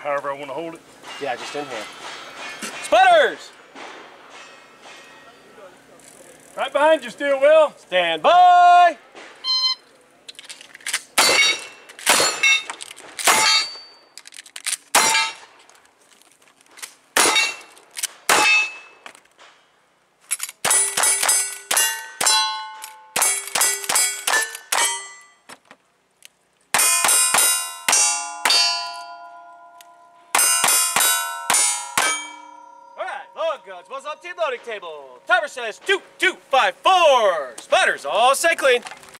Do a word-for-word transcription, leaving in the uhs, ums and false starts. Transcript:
however I want to hold it. Yeah, just in hand. Sputters! Right behind you, Stillwell. Stand by! Log guns, what's up, team loading table? Timer says two, two, five, four. Sputters all say clean.